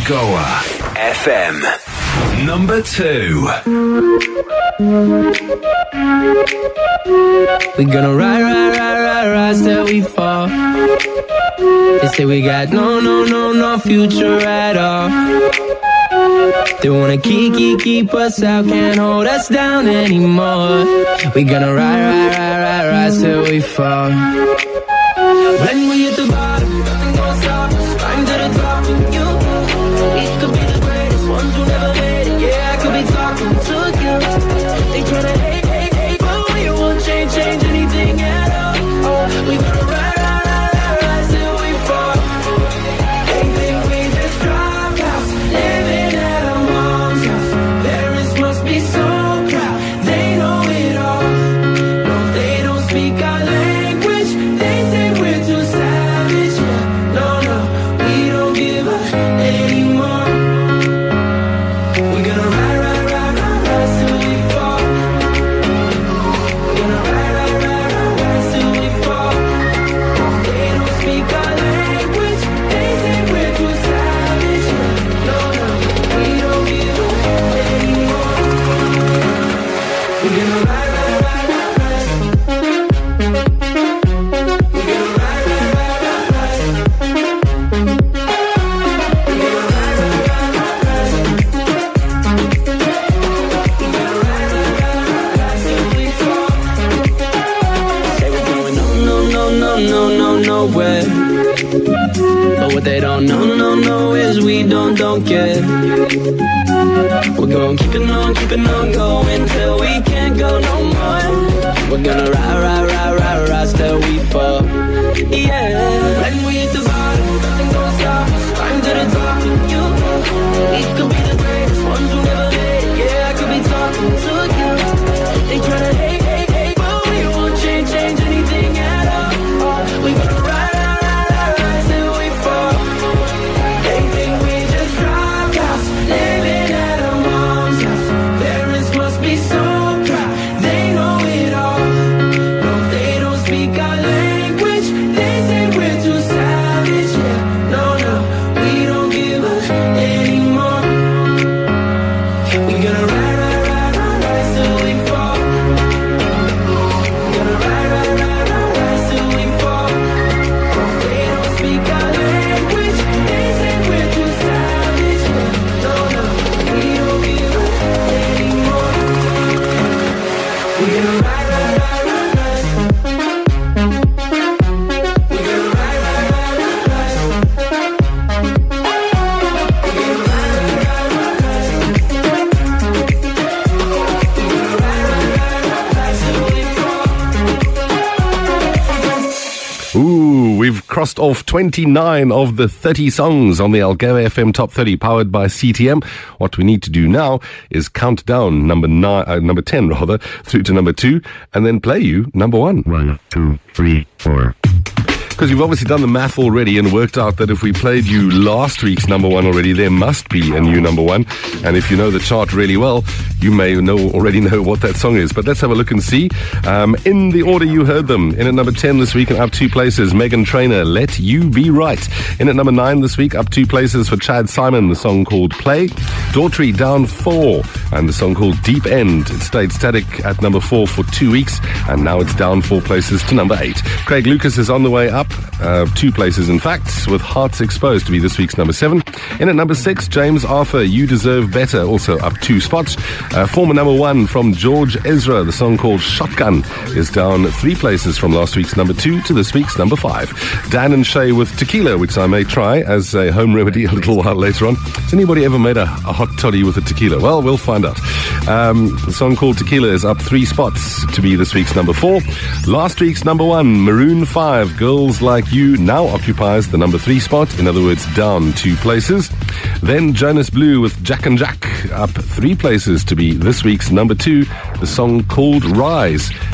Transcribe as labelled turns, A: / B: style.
A: Algoa FM. Number 2.
B: We gonna ride till we fall. They say we got no future at all. They wanna keep us out, can't hold us down anymore. We gonna ride till we fall. When we hit the bottom, nothing gonna stop us. Climb to the top and you. We could be the greatest ones who never made it. Yeah, I could be talking to you. They tryna hate, but we won't change anything at all. We gonna ride till we fall. They think we just dropped out, living at our mom's house. Parents must be so proud, they know it all. No, they don't speak our language. They say we're too savage. Yeah, no, we don't give up anymore. We're gonna ride till we fall. Gonna ride till we fall. They don't speak our language. They say we're too savage. No, we don't give up anymore. We're gonna ride. We're gonna ride. Nowhere. But what they don't know is we don't care. We're gonna keep it on going till we can't go no more. We're gonna ride till we fall. Yeah. When we hit the bottom, nothing gonna stop us. Climb to the top and you. We could be the greatest ones who never made it. Yeah, I could be talking to you. They tryna hate, but we won't change anything at all. We gonna ride till we fall. They think we just dropped out, living at our mom's house. Parents must be so proud, they know it all. No, they don't speak our language. They say we're too savage. Yeah, no, we don't give up anymore. We gonna ride till we fall. Gonna ride till we fall. They don't speak our language. They say we're too savage. No, we don't give up anymore. We're gonna ride. We're gonna ride.
C: Ooh, we've crossed off 29 of the 30 songs on the Algoa FM Top 30 powered by CTM. What we need to do now is count down number 10 rather, through to number 2, and then play you number 1.
D: 1, 2, 3, 4.
C: Because you've obviously done the math already and worked out that if we played you last week's number 1 already, there must be a new number 1. And if you know the chart really well, you may already know what that song is. But let's have a look and see. In the order you heard them. In at number 10 this week and up 2 places, Meghan Trainor, Let You Be Right. In at number 9 this week, up 2 places for Chad Simon, the song called Play. Daughtry down 4, and the song called Deep End. It stayed static at number 4 for 2 weeks, and now it's down 4 places to number 8. Craig Lucas is on the way up. 2 places in fact, with Hearts Exposed to be this week's number 7. In at number 6, James Arthur, You Deserve Better, also up 2 spots. Former number 1 from George Ezra, the song called Shotgun, is down 3 places from last week's number 2 to this week's number 5. Dan and Shay with Tequila, which I may try as a home remedy a little while later on. Has anybody ever made a hot toddy with a tequila? Well, we'll find out. The song called Tequila is up 3 spots to be this week's number 4. Last week's number 1, Maroon 5, Girls Like You, now occupies the number 3 spot, in other words, down 2 places. Then Jonas Blue with Jack and Jack, up 3 places to be this week's number 2, the song called Rise.